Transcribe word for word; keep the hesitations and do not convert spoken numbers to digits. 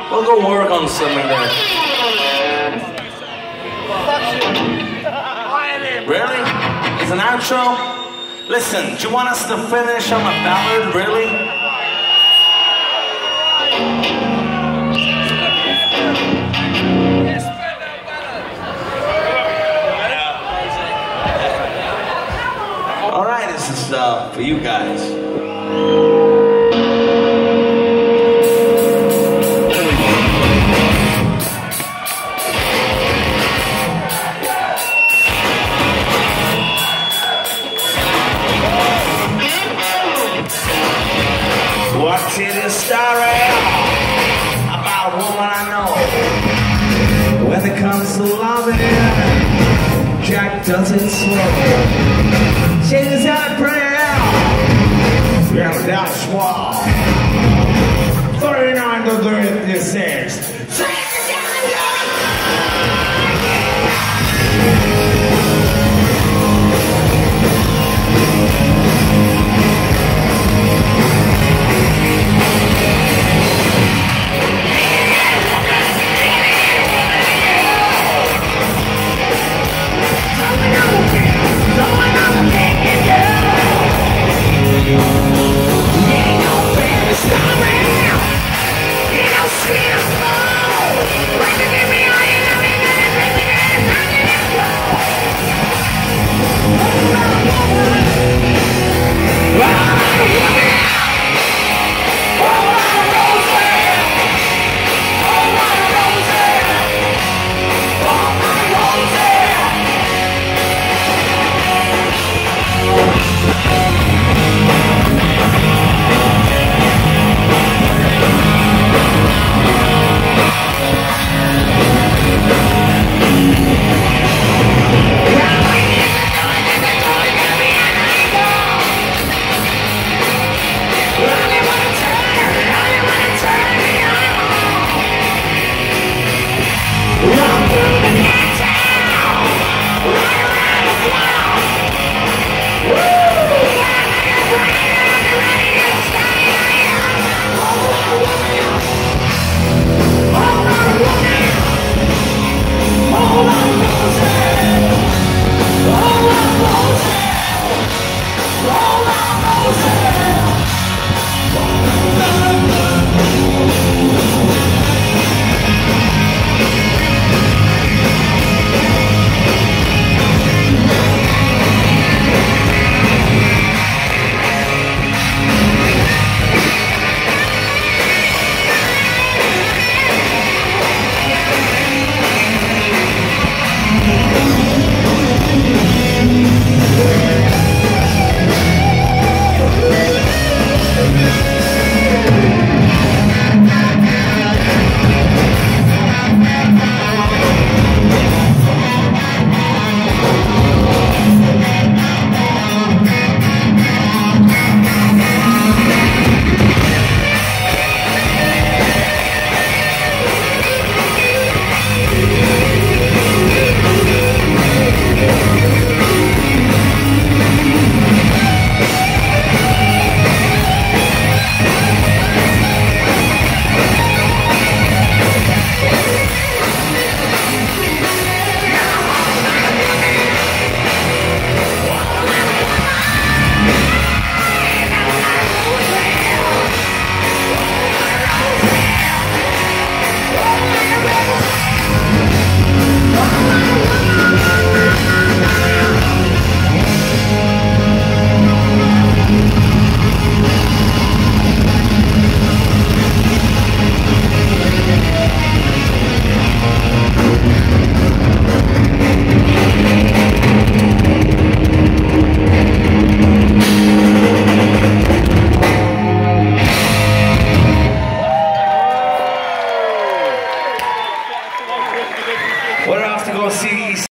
We'll go work on something there. Really? It's an outro? Listen, do you want us to finish on a ballad, really? Alright, this is uh, for you guys. What's this story about a woman I know? When it comes to loving, Jack does it slow. She's out of prayer, yeah, that's why. thirty-nine to thirty-six. Someone else, someone else,